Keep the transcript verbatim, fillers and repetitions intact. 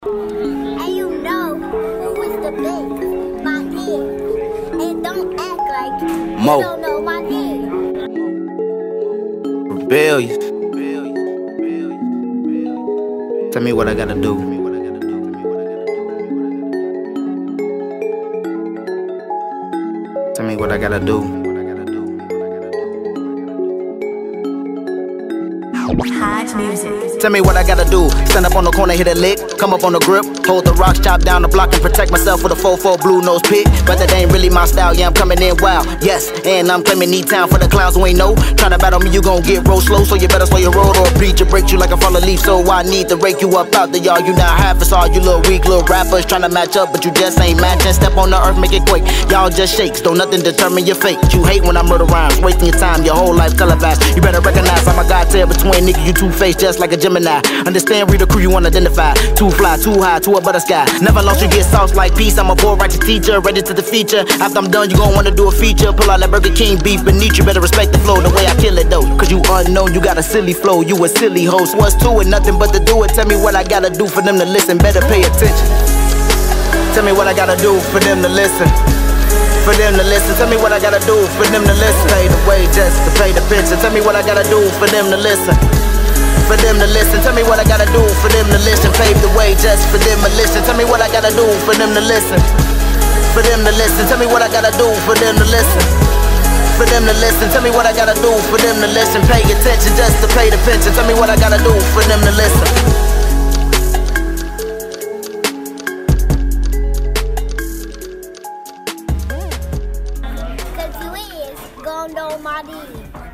And you know who is the big, my nigga. And don't act like Mo. you don't know my nigga. Rebellious. Tell me what I gotta do. Tell me what I gotta do. Hot music. Tell me what I gotta do. Stand up on the corner, hit a lick. Come up on the grip. Hold the rocks, chop down the block and protect myself with a four four blue nose pit. But that ain't really my style, yeah, I'm coming in wild. Yes, and I'm claiming E-Town for the clowns who ain't know. Tryna battle me, you gon' get roll slow. So you better slow your road or bleed you, break you like a fallen leaf. So I need to rake you up out the y'all. You not half as all you little weak little rappers tryna match up, but you just ain't matching. Step on the earth, make it quake. Y'all just shakes, don't nothing determine your fate. You hate when I murder rhymes, wasting your time, your whole life televised. You better recognize I'm a god tail between nigga, you two-faced just like a Gemini. Understand, read the crew you wanna identify. Too fly, too high, to a butter sky. Never lost, you get sauce like peace. I'm a boy, righteous teacher, ready to the feature. After I'm done, you gon' wanna do a feature. Pull out that Burger King beef beneath you. Better respect the flow, the way I kill it though. Cause you unknown, you got a silly flow. You a silly host. What's to it? Nothing but to do it. Tell me what I gotta do for them to listen. Better pay attention. Tell me what I gotta do for them to listen. For them to listen. Tell me what I gotta do for them to listen. Pay the way just to pay the picture. Tell me what I gotta do for them to listen. For them to listen, tell me what I gotta do for them to listen. Pave the way just for them to listen. Tell me what I gotta do for them to listen. For them to listen, tell me what I gotta do for them to listen. For them to listen, tell me what I gotta do for them to listen. Pay attention just to pay the pension. Tell me what I gotta do for them to listen.